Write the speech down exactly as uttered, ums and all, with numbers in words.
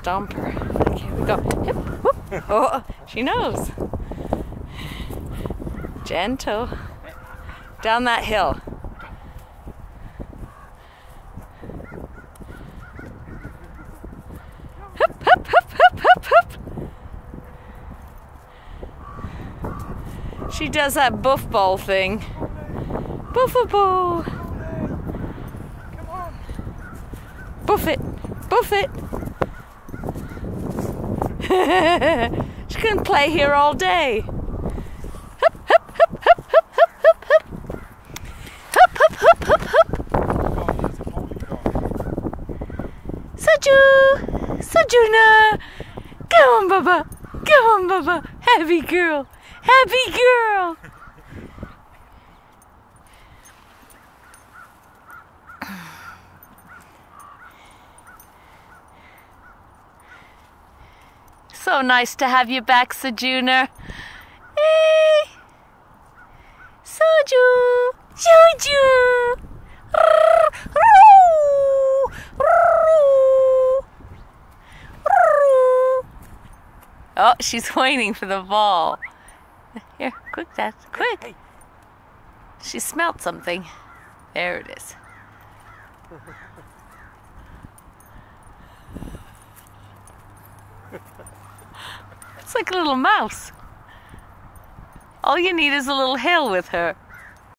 stomp her. Like, here we go. Hip, whoop. Oh, she knows. Gentle. Down that hill. Hup, hup, hup, hup, hup, hup. She does that buff ball thing. Buff-a-ball. Come on. Buff it. Buff it. She couldn't play here all day. Hup, hup, hup, hup, hup, hup, hup, hup. Hup, hup, hup, hup, hup. Saju! Sajuna! Go on, Baba! Go on, Baba! Happy girl! Happy girl! So nice to have you back, Sajuna. Hey! Saju! Saju! Oh, she's waiting for the ball. Here, quick, Dad, quick. Hey. She smelled something. There it is. It's like a little mouse. All you need is a little hill with her.